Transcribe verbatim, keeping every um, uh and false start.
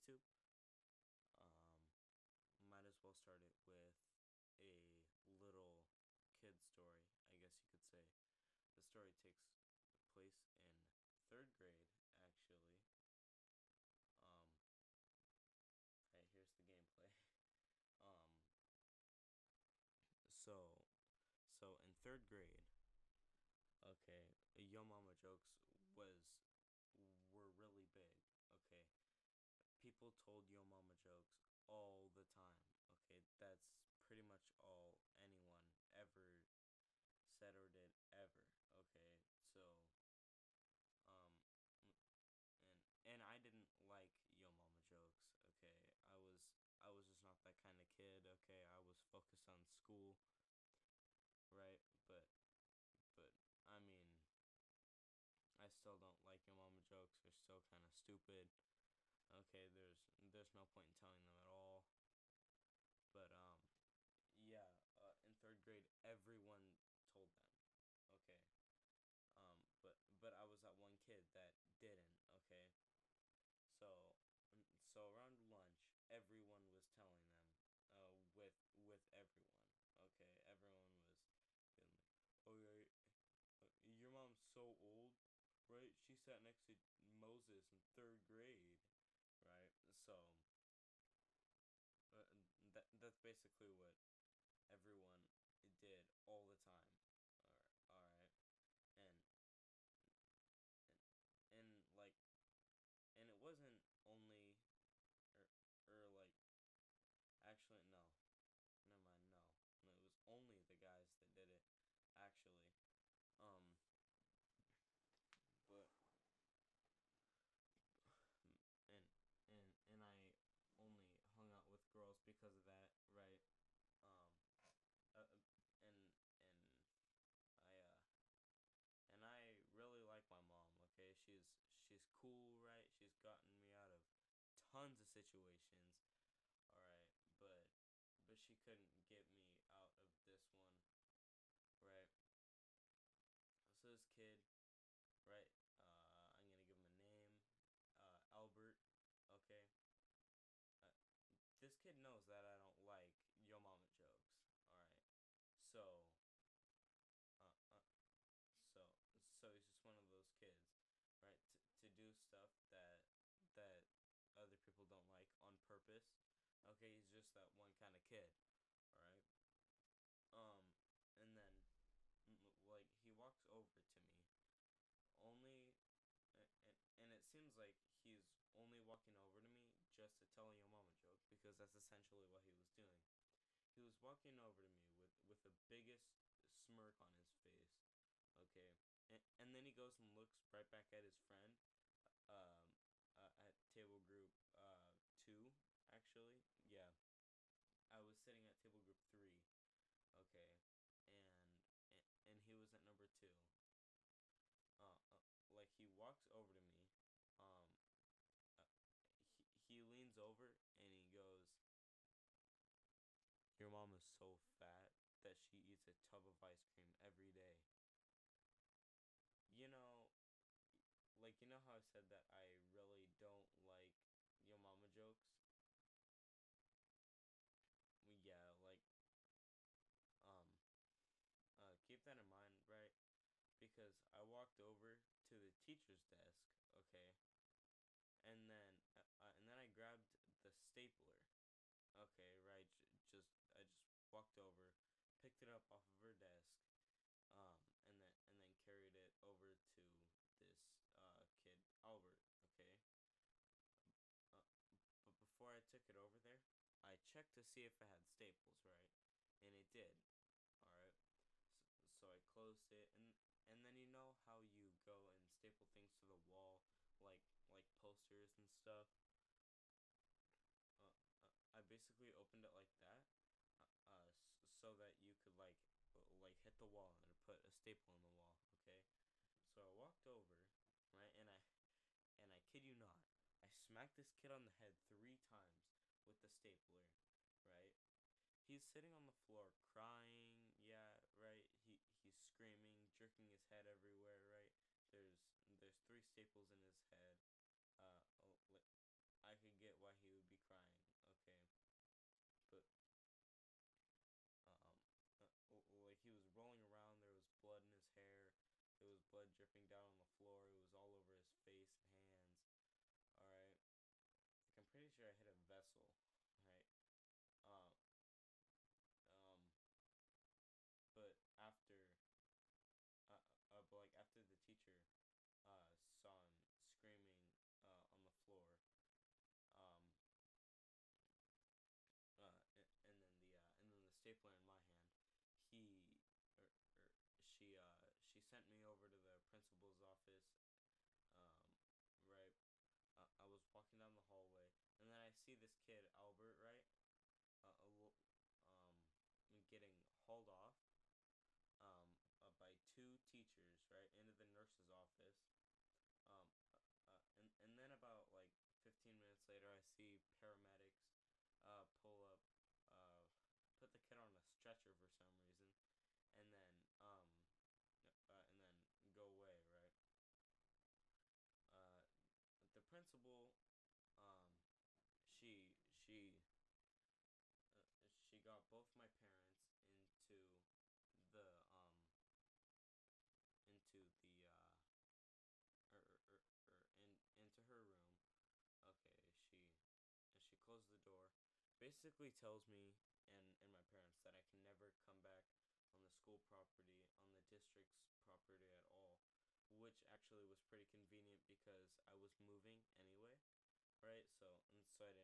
YouTube. Um, might as well start it with a little kid story, I guess you could say. The story takes place in third grade, actually. Um, right, here's the gameplay. um, so, so in third grade, okay, Yo Mama jokes was were really big. Okay, people told Yo Mama jokes all the time. Okay, that's pretty much all anyone ever said or did ever. Okay, so um, and and I didn't like Yo Mama jokes. Okay, I was I was just not that kind of kid. Okay, I was focused on school, right? But but I mean, I still don't like Yo Mama jokes. They're still kind of stupid. Okay, there's there's no point in telling them at all. But um, yeah, uh, in third grade, everyone told them. Okay, um, but but I was that one kid that didn't. Okay, so so around lunch, everyone was telling them. Uh, with with everyone. Okay, everyone was being like, "Oh yeah, uh, your mom's so old, right? She sat next to Moses in third grade, right?" So uh, that that's basically what everyone did all the time. All right, all right, and and and like, and it wasn't only, or or like, actually no, never mind, no, no, it was only the guys that did it, actually. Um, but and and and I only hung out with girls because of that, right? Um, uh, uh, and and I uh and I really like my mom. Okay, she's she's cool, right? She's gotten me out of tons of situations. All right, but but she couldn't get me out of this one, right? So this kid, right? Uh, I'm gonna give him a name, uh, Albert. Okay. Uh, this kid knows that I don't like Yo Mama jokes. All right. So, uh, uh, so so he's just one of those kids, right? T- to do stuff that that other people don't like on purpose. Okay, he's just that one kind of kid. All right. Um, and then like he walks over to me only, and, and it seems like he's only walking over to me just to tell your mama joke because that's essentially what he was doing. He was walking over to me with with the biggest smirk on his face. Okay, and, and then he goes and looks right back at his friend, um, uh, at table group uh two, actually. Yeah, I was sitting at table group three. Okay, and and, and he was at number two. Uh, uh, like he walks over to me, um, uh, he he leans over and he goes, "Your mom is so fat that she eats a tub of ice cream every day." You know, like you know how I said that I really don't like your mama jokes? Yeah, like um uh keep that in mind, right? Because I walked over to the teacher's desk, okay? And then uh, uh, and then I grabbed the stapler. Okay, right? J- just I just walked over, picked it up off of her desk, um and then and then carried it over to this uh kid, Albert, okay? Uh, But before I took it over there, I checked to see if it had staples, right? And it did. All right. So, so I closed it, and and then you know how you go and staple things to the wall, like like posters and stuff. Uh, uh, I basically opened it like that, uh, uh, so that you could like like hit the wall and put a staple in the wall. Okay. So I walked over, right, and I and I kid you not, I smacked this kid on the head three times with the stapler, right? He's sitting on the floor crying, yeah, right? He he's screaming, jerking his head everywhere, right? There's there's three staples in his head. Uh, oh, like, I could get why blood dripping down on the floor. It was all over his face and hands. All right. Like, I'm pretty sure I hit a vessel. Right. Um. Um. But after. Uh, uh, but like after the teacher, uh, saw him screaming, uh, on the floor. Um. Uh. And, and then the uh, and then the stapler in my hand. He. Er, er, she uh she sent me over to the principal's office. Um. Right. Uh, I was walking down the hallway, and then I see this kid Albert, right? Uh, a l- um, getting hauled off, um, uh, by two teachers, right, into the nurse's office. Um, uh, uh, and and then about like fifteen minutes later, I see paramedics, uh, pull up, uh, put the kid on a stretcher for some reason, and then um, uh, and then go away, right? Uh, the principal, um, she she uh, she got both my parents into the um into the uh or, or, or in into her room. Okay, she and she closed the door. Basically tells me and and my parents that I can never come back on the school property, on the district's property at all, which actually was pretty convenient because I was moving anyway, right? So and so I didn't